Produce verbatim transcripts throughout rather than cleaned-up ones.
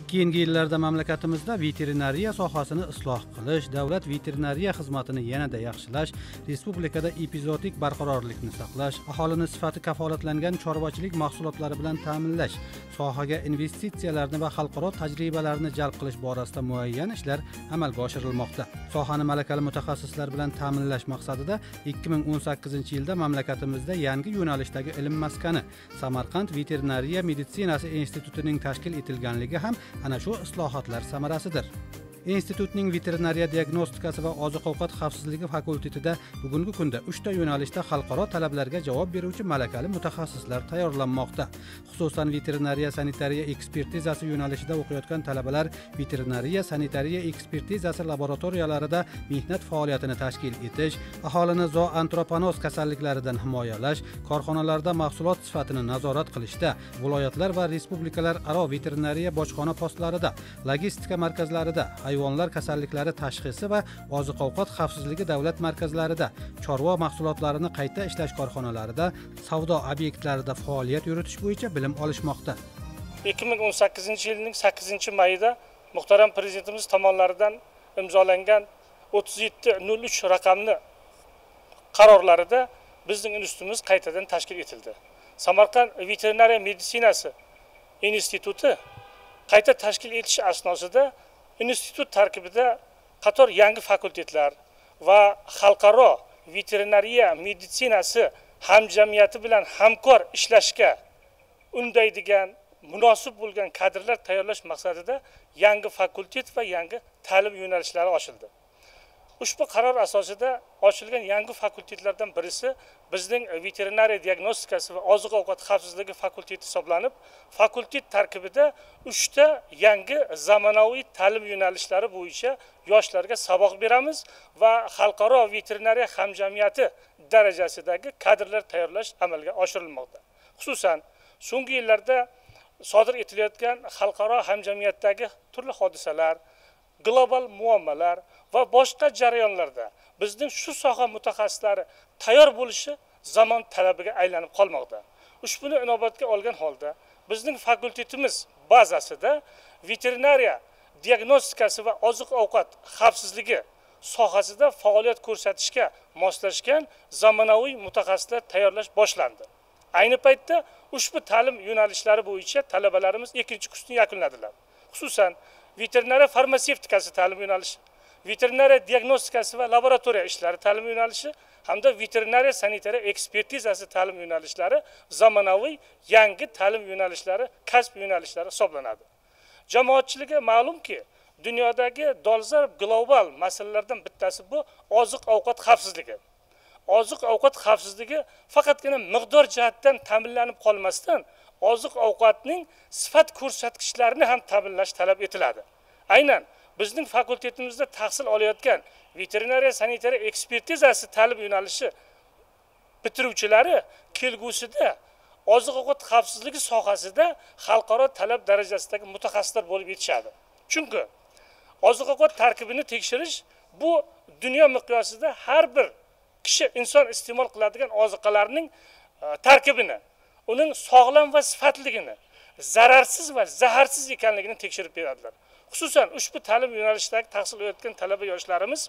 Keyingi yillarda mamlakatimizda veterinariya sohasini isloh qilish, davlat veterinariya xizmatini yanada yaxshilash, respublikada epizodik barqarorlikni saqlash, aholini sifati kafolatlangan chorvachilik mahsulotlari bilan ta'minlash, sohaga investitsiyalarni va xalqaro tajribalarni jalb qilish borasida muayyan ishlar amalga oshirilmoqda. Sohani malakali mutaxassislar bilan ta'minlash maqsadida ikki ming o'n sakkizinchi yilda mamlakatimizda yangi yo'nalishdagi ilm maskani Samarqand veterinariya meditsinasi institutining tashkil etilganligi ham ana shu islohotlar samarasidir. Institutning veterinariya diagnostikasi va oziq-ovqat xavfsizligi fakultetida bugungi kunda uchta yo'nalishda xalqaro talablarga javob beruvchi malakali mutaxassislar tayyorlanmoqda. Xususan veterinariya sanitariya ekspertizasi yo'nalishida o'qiyotgan talabalar veterinariya sanitariya ekspertizasi laboratoriyalarida mehnat faoliyatini tashkil etish, aholini zooantroponoz kasalliklaridan himoyalash, korxonalarda mahsulot sifatini nazorat qilishda, viloyatlar va respublikalar aro veterinariya bojxona postlarida, logistika markazlarida, hayvonlar kasalliklari tashxisi va oziq-ovqat xavfsizligi davlat markazlarida, chorva mahsulotlarini qayta ishlash korxonalarida, savdo obyektlarida faoliyat yuritish bo'yicha bilim olishmoqda. ikki ming o'n sakkizinchi yilning sakkizinchi mayida muhtaram prezidentimiz tomonidan imzolangan o'ttiz yetti nol uch raqamli qarorlarida bizning institutimiz qaytadan tashkil etildi. Samarqand veterinariya meditsinasi instituti qayta tashkil etish asnosida institut tarkibida qator yangi fakultetlar va xalqaro veterinariya meditsinasi hamjamiyati bilan hamkor ishlashga undaydigan munosib bo'lgan kadrlar tayyorlash maqsadida yangi fakultet va yangi ta'lim yo'nalishlari ochildi. Ushbu qaror asosida ochilgan yangi fakultetlardan birisi bizning veterinariya diagnostikasi va oziq-ovqat xavfsizligi fakulteti hisoblanib, fakultet tarkibida uchta yangi zamonaviy ta'lim yo'nalishlari bo'yicha yoshlarga saboq beramiz va xalqaro veterinariya hamjamiyati darajasidagi kadrlar tayyorlash amalga oshirilmoqda. Xususan, so'nggi yillarda sodir etilayotgan xalqaro hamjamiyatdagi turli hodisalar, global muammolar va boshqa jarayonlarda bizning shu soha mutaxassislari tayyor bo'lishi zamon talabiga aylanib qolmoqda. Ushbuni inobatga olgan holda bizning fakultetimiz bazasida veterinariya diagnostikasi va oziq-ovqat xavfsizligi sohasida faoliyat ko'rsatishga moslashgan zamonaviy mutaxassislar tayyorlash boshlandi. Ayni paytda ushbu ta'lim yo'nalishlari bo'yicha talabalarimiz ikkinchi kursni yakunladilar. Xususan, veterinariya farmatsevtikasi ta'lim yo'nalishi, veterinariya diagnostikasi va laboratoriya ishlari ta'lim yo'nalishi hamda veterinariya sanitariya ekspertizasi ta'lim yo'nalishlari zamonaviy yangi ta'lim yo'nalishlari, kasb yo'nalishlari hisoblanadi. Jamoatchilikka ma'lumki, dunyodagi dolzarb global masalalardan bittasi bu oziq-ovqat xavfsizligi. Oziq-ovqat xavfsizligi faqatgina miqdor jihatdan ta'minlanib qolmasdan, oziq-ovqatning sifat ko'rsatkichlarini ham ta'minlash talab etiladi. Aynan bizning fakultetimizda tahsil olayotgan veterinariya sanitariya ekspertizasi ta'lim yo'nalishi bitiruvchilari kelgusida oziq-ovqat xavfsizligi sohasida xalqaro talab darajasidagi mutaxassislar bo'lib yetishadi. Chunki oziq-ovqat tarkibini tekshirish bu dunyo miqyosida har bir kishi inson iste'mol qiladigan oziqalarning tarkibini, uning sog'lom va sifatligini, zararsiz va zaharsiz ekanligini tekshirib beradilar. Xususan, ushbu ta'lim yo'nalishidagi tahsil olayotgan talaba yoshlarimiz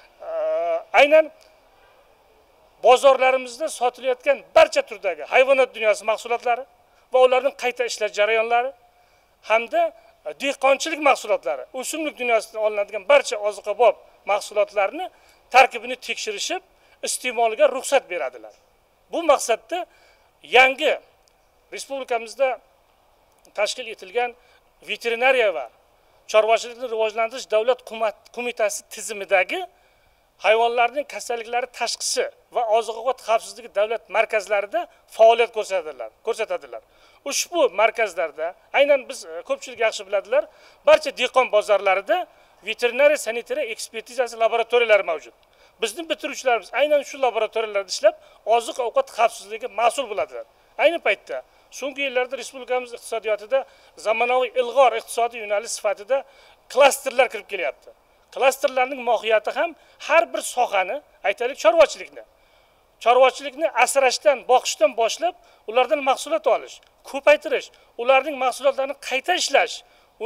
aynan bozorlarimizda sotilayotgan barcha turdagi hayvonot dunyosi mahsulotlari va ularning qayta ishlash jarayonlari hamda dehqonchilik mahsulotlari, o'simlik dunyosidan olinadigan barcha oziqabop mahsulotlarni tarkibini tekshirishib, iste'moliga ruxsat beradilar. Bu maqsadda yangi respublikamizda tashkil etilgan veterinariya va chorvachilikni rivojlantirish davlat qo'mitasi tizimidagi hayvonlarning kasalliklari tashxisi va oziq-ovqat xavfsizligi davlat markazlarida faoliyat ko'rsatadilar. ko'rsatadilar. Ushbu markazlarda aynan biz ko'pchilik yaxshi biladilar, barcha dehqon bozorlarida veterinariya sanitariya ekspertizasi laboratoriyalari mavjud. Bizning bitiruvchilarimiz aynan shu laboratoriyalarda ishlab, oziq-ovqat xavfsizligi mas'ul bo'ladilar. Ayni paytda so'nggi yillarda respublikamiz iqtisodiyotida zamonaviy ilg'or iqtisodiy yo'nalish sifatida klasterlar kirib kelyapti. Klasterlarning mohiyati ham har bir sohani, aytaylik chorvachilikni, chorvachilikni asrashdan, boqishdan boshlab, ulardan mahsulot olish, ko'paytirish, ularning mahsulotlarini qayta ishlash, uni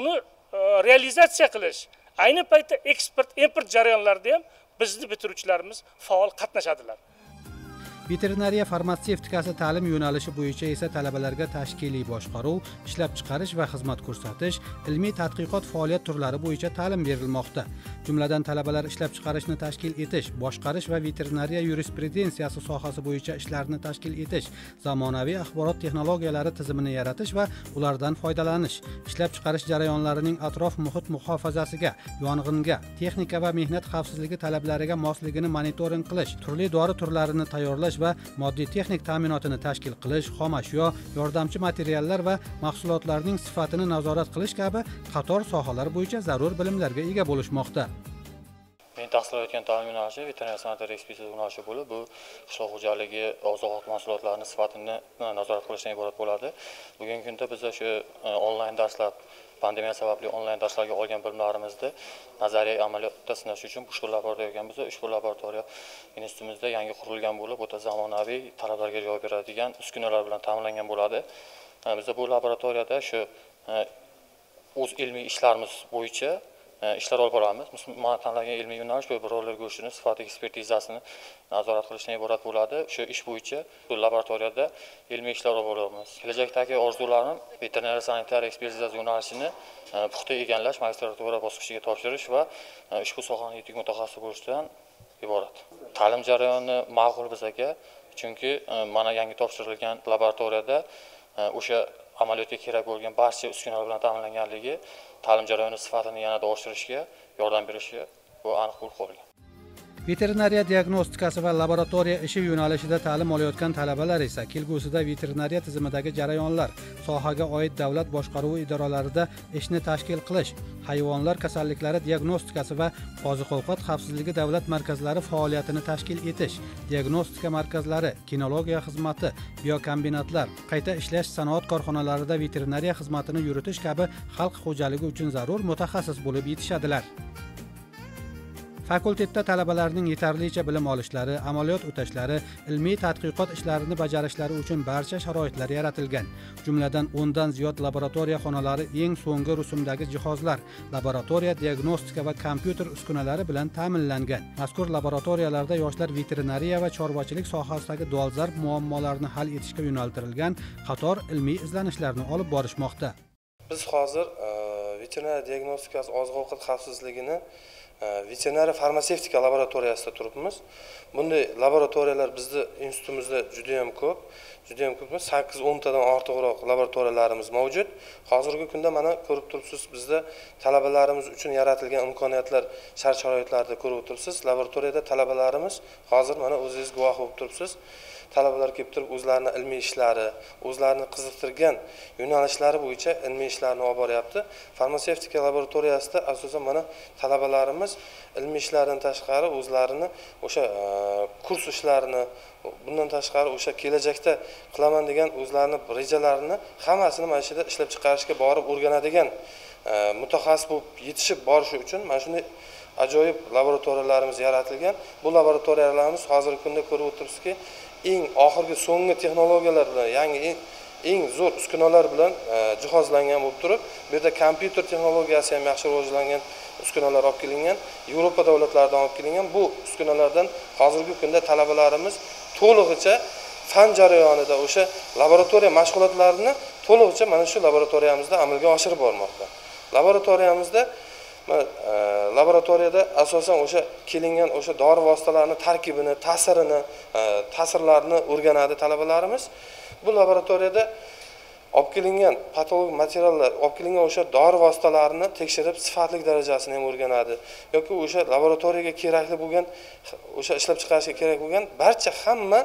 realizatsiya qilish, ayni paytda eksport import jarayonlarida ham bizni bitiruvchilarimiz faol qatnashadilar. Veterinariya farmatsevtikasi ta'lim yo'nalishi bo'yicha esa talabalarga tashkiliy boshqaruv, ishlab chiqarish va xizmat ko'rsatish, ilmiy tadqiqot faoliyat turlari bo'yicha ta'lim berilmoqda. Jumladan talabalar ishlab chiqarishni tashkil etish, boshqarish va veterinariya yurisprudensiyasi sohasi bo'yicha ishlarni tashkil etish, zamonaviy axborot texnologiyalari tizimini yaratish va ulardan foydalanish, ishlab chiqarish jarayonlarining atrof muhit muhofazasiga, yong'inga, texnika va mehnat xavfsizligi talablariga mosligini monitoring qilish, turli dori turlarini tayyorlash va moddiy texnik ta'minotini tashkil qilish, xom ashyo, yordamchi materiallar va mahsulotlarning sifatini nazorat qilish kabi qator sohalar bo'yicha zarur bilimlarga ega bo'lishmoqda. Men tahsil olayotgan ta'lim yo'nalishi veterinariya sanitariya ekspertiza yo'nalishi bo'lib, bu qishloq xo'jaligi oziq-ovqat mahsulotlarining sifatini nazorat qilishdan iborat bo'ladi. Bugungi kunda biz shu onlayn darslar, pandemiya sababli onlayn darslarga olgan bilimlarimizni nazariy amaliyotda sinash uchun ushbu laboratoriya ekanmiz. Ushbu laboratoriya institutimizda yangi qurilgan bo'lib, o'ta zamonaviy, talablarga javob beradigan uskunalar bilan ta'minlangan bo'ladi. Biz bu laboratoriyada shu o'z ilmiy ishlarimiz bo'yicha ishlar olib boramiz. Mana tanlangan ilmiy yo'nalish bu broiler go'shtini sifat ekspertizasini nazorat qilishdan iborat bo'ladi. Shu ish bo'yicha bu laboratoriyada ilmiy ishlar olib boramiz. Kelajakdagi orzularim veterinariya sanitariya ekspertizasi yo'nalishini puxta egallash, magistratura bosqichiga topshirish va ushbu sohaning yetuk mutaxassisi bo'lishdan iborat. Ta'lim jarayoni ma'qul bizga, chunki mana yangi topshirilgan laboratoriyada o'sha amaliyotga kerak bo'lgan barcha uskunalar bilan ta'minlanganligi ta'lim jarayoni sifatini yanada oshirishga yordam berishi bu aniq bo'lib qolgan. Veterinariya diagnostikasi va laboratoriya ishi yo'nalishida ta'lim olayotgan talabalar esa kelgusida veterinariya tizimidagi jarayonlar, sohaga oid davlat boshqaruvi idoralarida ishni tashkil qilish, hayvonlar kasalliklari diagnostikasi va oziq-ovqat xavfsizligi davlat markazlari faoliyatini tashkil etish, diagnostika markazlari, kinologiya xizmati, biokombinatlar, qayta ishlash sanoat korxonalarida veterinariya xizmatini yuritish kabi xalq xo'jaligi uchun zarur mutaxassis bo'lib yetishadilar. Fakultetda talabalarning yetarlicha bilim olishlari, amaliyot o'tashlari, ilmiy tadqiqot ishlarini bajarishlari uchun barcha sharoitlar yaratilgan. Jumladan o'ndan ziyod laboratoriya xonalari eng so'nggi rusumdagi jihozlar, laboratoriya diagnostika va kompyuter uskunalari bilan ta'minlangan. Mazkur laboratoriyalarda yoshlar veterinariya va chorvachilik sohasidagi dolzarb muammolarni hal etishga yo'naltirilgan qator ilmiy izlanishlarni olib borishmoqda. Biz hozir veterinariya diagnostikasi oziq-ovqat xavfsizligini veterinariya farmatsevtika laboratoriyasida turibmiz. Bunday laboratoriyalar bizning institutimizda juda ham ko'p, juda ham ko'p, sakkiz o'ntadan ortiqroq laboratoriyalarimiz mavjud. Hozirgi kunda mana ko'rib turibsiz, bizda talabalarimiz uchun yaratilgan imkoniyatlar, shart-sharoitlarni ko'rib turibsiz. Laboratoriyada talabalarimiz hozir mana o'zingiz guvoh bo'lib turibsiz. Talabalar kelib turib o'zlarining ilmiy ishlari, o'zlarini qiziqtirgan yo'nalishlari bo'yicha ilmiy ishlarni olib boryapti. Farmatsevtika laboratoriyasida asosan mana talabalarimiz ilmiy ishlardan tashqari o'zlarini o'sha kurs ishlarini, bundan tashqari o'sha kelajakda qilaman degan o'zlarini rejalarini hammasini mana shu yerda ishlab chiqarishga borib o'rganadigan mutaxassis bo'lib yetishib borishi uchun mana shunday ajoyib laboratoriyalarimiz yaratilgan. Bu laboratoriyalarimiz hozirgi kunda ko'rib o'tiribsizki, eng oxirgi so'nggi texnologiyalar bilan, yangi eng, eng zo'r uskunalar bilan jihozlangan bo'lib turib, bu yerda kompyuter texnologiyasi ham yaxshi rivojlangan uskunalar olib kelingan, Yevropa davlatlaridan olib kelingan. Bu uskunalardan hozirgi kunda talabalarimiz to'lig'icha fan jarayonida o'sha laboratoriya mashg'ulotlarini to'lig'icha mana shu laboratoriyamizda amalga oshirib bormoqda. Laboratoriyamizda laboratoriyada asosan o'sha kelingan o'sha dori vositalarining tarkibini, ta'sirini, ta'sirlarini o'rganadi talabalarimiz. Bu laboratoriyada olib kelingan patologik materiallar, olib kelingan o'sha dori vositalarini tekshirib, sifatlik darajasini ham o'rganadi. yoki o'sha laboratoriyaga kerakli bo'lgan, o'sha ishlab chiqarishga kerak bo'lgan barcha hamma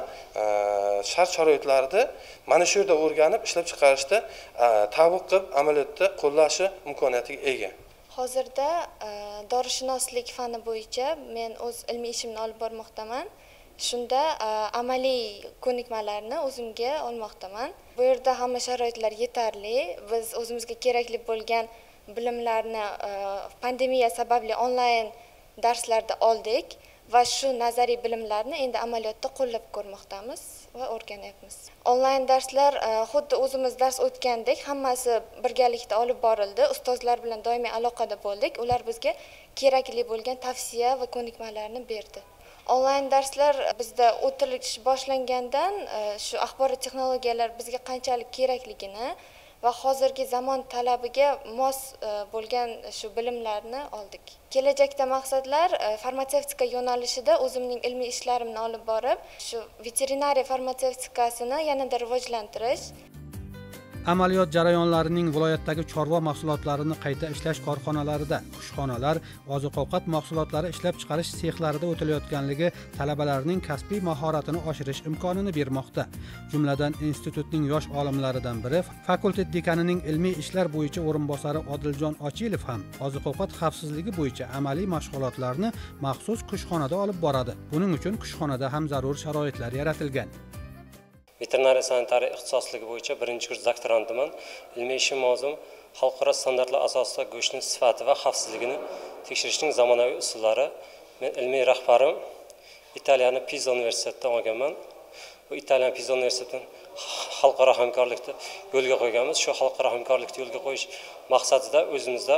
shart-sharoitlarni mana shu yerda o'rganib, ishlab chiqarishda tabiq qilib, amaliyotda qo'llashi imkoniyatiga ega. Hozirda dorishunoslik fani bo'yicha men o'z ilmiy ishimni olib bormoqdaman. Shunda amaliy ko'nikmalarni o'zimga olmoqdaman. Bu yerda hamma sharoitlar yetarli. Biz o'zimizga kerakli bo'lgan bilimlarni pandemiya sababli onlayn darslarda oldik va shu nazariy bilimlarni endi amaliyotda qo'llab ko'rmoqdamiz. va o'rganyapmiz. Onlayn darslar xuddi o'zimiz dars o'tgandek hammasi birgalikda olib borildi. Ustozlar bilan doimiy aloqada bo'ldik. Ular bizga kerakli bo'lgan tavsiya va ko'nikmalarni berdi. Onlayn darslar bizda o'tirish boshlangandan shu axborot texnologiyalari bizga qanchalik kerakligini va hozirgi zamon talabiga mos bo'lgan shu bilimlarni oldik. Kelajakda maqsadlar farmatsevtika yo'nalishida o'zimning ilmiy ishlarimni olib borib, shu veterinariya farmatsevtikasini yanada rivojlantirish. Amaliyot jarayonlarining viloyatdagi chorva mahsulotlarini qayta ishlash korxonalarida, kushxonalar, oziq-ovqat mahsulotlari ishlab chiqarish sexlarida o'tilayotganligi talabalarning kasbiy mahoratini oshirish imkonini bermoqda. Jumladan, institutning yosh olimlaridan biri, fakultet dekanining ilmiy ishlar bo'yicha o'rinbosari Odiljon Ochilov ham oziq-ovqat xavfsizligi bo'yicha amaliy mashg'ulotlarni maxsus kushxonada olib boradi. Buning uchun kushxonada ham zarur sharoitlar yaratilgan. Veterinariya sanitariya ixtisosligi bo'yicha birinchi kurs doktorantiman. Ilmiy ishim mavzum xalqaro standartlar asosida go'shtning sifati va xavfsizligini tekshirishning zamonaviy usullari. Men ilmiy rahbarim Italiyaning Pisa universitetidan olganman. Bu Italiyan Pisa universitetining xalqaro hamkorlikni yo'lga qo'yganmiz. Shu xalqaro hamkorlikni yo'lga qo'yish maqsadida o'zimizda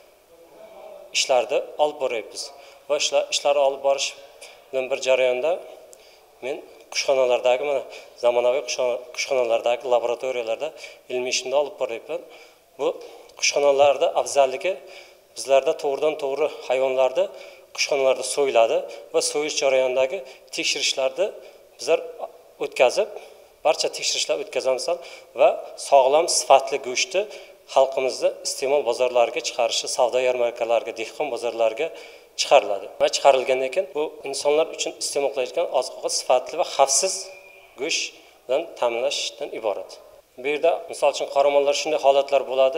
ishlarni olib boryapmiz. Va ishlar ishlarni olib borish bilan bir jarayonda men kushxonalardagi mana zamonaviy kushxonalardagi laboratoriyalarda ilmiy ishimni olib boryapman. Bu kushxonalarda afzalligi bizlarda to'g'ridan to'g'ri hayvonlarni kushxonalarda so'yiladi va so'yish jarayonidagi tekshirishlarni bizlar o'tkazib, barcha tekshirishlar o'tkazamiz va sog'lom sifatli go'shtni xalqimizda iste'mol bozorlariga chiqarishi, savdo yarmarkalariga, dehqon bozorlariga chiqariladi. Va chiqarilgandan keyin bu insonlar uchun iste'mol qilinadigan oziq-ovqat sifatli va xavfsiz go'sht bilan ta'minlashdan iborat. Bu yerda misol uchun qoramollar shunday holatlar bo'ladi,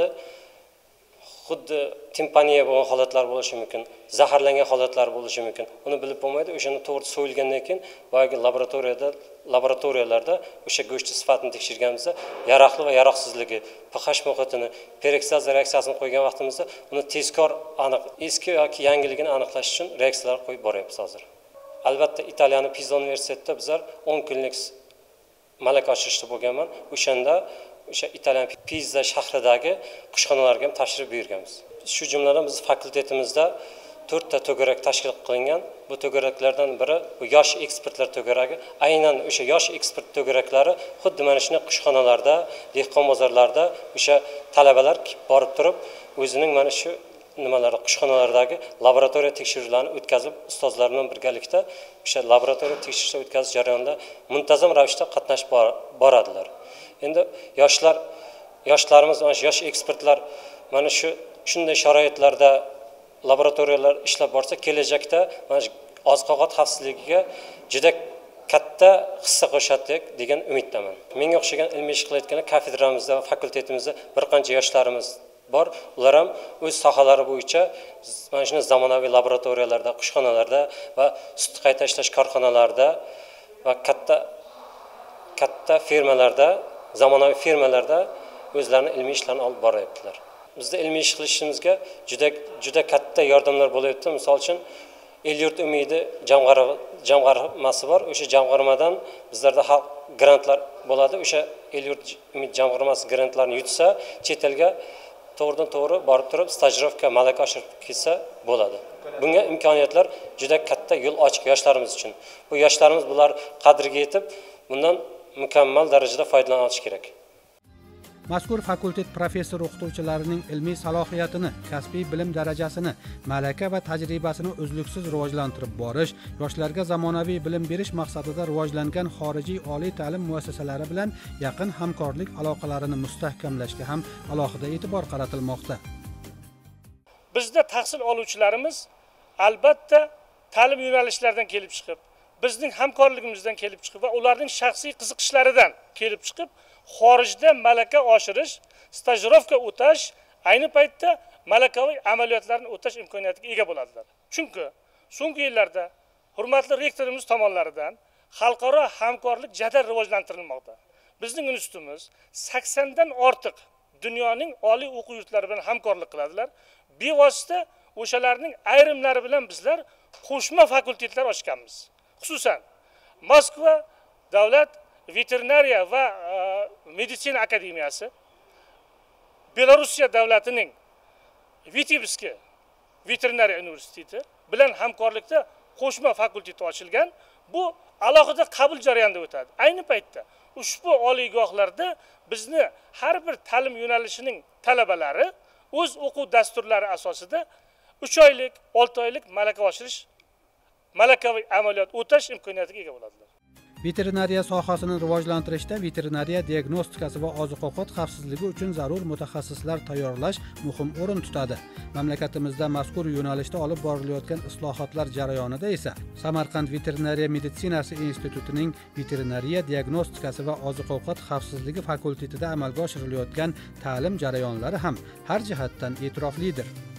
xuddi timpaniya bo'lgan holatlar bo'lishi mumkin, zaharlangan holatlar bo'lishi mumkin. Uni bilib bo'lmaydi. O'shani to'g'ri so'yilgandan keyin boyagi laboratoriyada, laboratoriyalarda o'sha go'sht sifatini tekshirganimizda yaroqli va yaroqsizligi, pH muhitini, peroksiz reaksiyasini qo'ygan vaqtimizda uni tezkor aniq, eski yoki yangiligini aniqlash uchun reaksiyalar qo'yib boryapmiz hozir. Albatta Italiyaning Pisa universitetida bizlar o'n kunlik malaka oshirishda bo'lganman. O'shanda o'sha Italiyan Pisa shahridagi kushxonalarga ham tashrif buyurganmiz. Shu jumladan biz fakultetimizda to'rtta to'garak tashkil qilingan. Bu to'garaklardan biri bu yosh ekspertlar to'garagi. Aynan o'sha yosh ekspert to'garaklari xuddi mana shunday kushxonalarda, dehqon bozorlarida o'sha talabalar borib turib, o'zining mana shu nimalari kushxonalardagi laboratoriya tekshiruvlarini o'tkazib, ustozlar bilan birgalikda o'sha laboratoriya tekshirishlar o'tkazish jarayonida muntazam ravishda qatnashib boradilar. Endi yoshlar, yoshlarimiz, mana shu yosh ekspertlar mana shu shunday sharoitlarda laboratoriyalar ishlab borsa, kelajakda mana shu oziq-ovqat xavfsizligiga juda katta hissa qo'shadi degan umiddaman. Menga o'xshagan ilmiy ish qilayotgan kafedramizda va fakultetimizda bir qancha yoshlarimiz bor. Ular ham o'z sohalari bo'yicha mana shunday zamonaviy laboratoriyalarda, kushxonalarda va sut qayta ishlash korxonalarida va katta katta firmalarda, zamonaviy firmalarda o'zlarining ilmiy ishlarini olib boryaptilar. Bizda ilmiy ish qilishimizga juda juda katta yordamlar bo'layapti. Misol uchun El-yurt umidi jamg'armasi bor. O'sha jamg'armadan bizlarda xalq grantlar bo'ladi. O'sha El-yurt umid jamg'armasi grantlarini yutsa, chet elga to'g'ridan to'g'ri borib turib stajirovka malaka oshirib kelsa bo'ladi. Bunga imkoniyatlar juda katta yo'l ochiq yoshlarimiz uchun. Bu yoshlarimiz bular qadriga yetib, bundan mukammal darajada foydalana olish kerak. Mazkur fakultet professor o'qituvchilarining ilmiy salohiyatini, kasbiy bilim darajasini, malaka va tajribasini uzluksiz rivojlantirib borish, yoshlarga zamonaviy bilim berish maqsadida rivojlangan xorijiy oliy ta'lim muassasalari bilan yaqin hamkorlik aloqalarini mustahkamlashga ham alohida e'tibor qaratilmoqda. Bizda tahsil oluvchilarimiz albatta ta'lim yo'nalishlaridan kelib chiqib, bizning hamkorligimizdan kelib chiqib va ularning shaxsiy qiziqishlaridan kelib chiqib, xorijda malaka oshirish, stajirovka o'tash, ayni paytda malakaviy amaliyotlarni o'tash imkoniyatiga ega bo'ladilar. Chunki so'nggi yillarda hurmatli rektorimiz tomonidan xalqaro hamkorlik jadal rivojlantirilmoqda. Bizning institutimiz sakson dan ortiq dunyoning oliy o'quv yurtlari bilan hamkorlik qiladilar. Bevosita o'shalarning ayrimlari bilan bizlar qo'shma fakultetlar ochganmiz. Xususan, Moskva davlat veterinariya va meditsina akademiyasi Belorussiya davlatining Vitebsk veterinariya universiteti bilan hamkorlikda qo'shma fakulteti ochilgan. Bu alohida qabul jarayonida o'tadi. Ayni paytda ushbu oliygohlarda bizni har bir ta'lim yo'nalishining talabalari o'z o'quv dasturlari asosida uch oylik, olti oylik malaka oshirish, malakaviy amaliyot o'tash imkoniyatiga ega bo'ladilar. Veterinariya sohasini rivojlantirishda veterinariya diagnostikasi va oziq-ovqat xavfsizligi uchun zarur mutaxassislar tayyorlash muhim o'rin tutadi. Mamlakatimizda mazkur yo'nalishda olib borilayotgan islohotlar jarayonida esa Samarqand veterinariya meditsinasi institutining veterinariya diagnostikasi va oziq-ovqat xavfsizligi fakultetida amalga oshirilayotgan ta'lim jarayonlari ham har jihatdan e'tiroflidir.